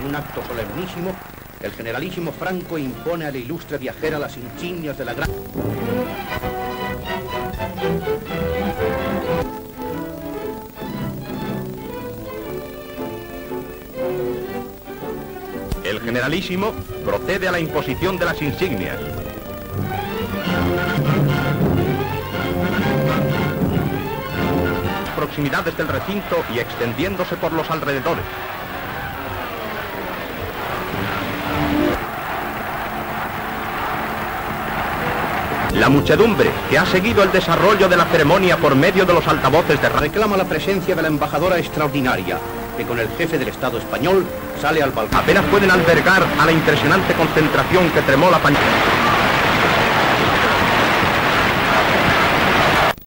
un acto solemnísimo, el generalísimo Franco impone a la ilustre viajera las insignias de la gran... El generalísimo procede a la imposición de las insignias. Proximidades del recinto y extendiéndose por los alrededores. La muchedumbre, que ha seguido el desarrollo de la ceremonia por medio de los altavoces de radio, reclama la presencia de la embajadora extraordinaria, que con el jefe del Estado español sale al balcón. Apenas pueden albergar a la impresionante concentración que tremó la pantalla.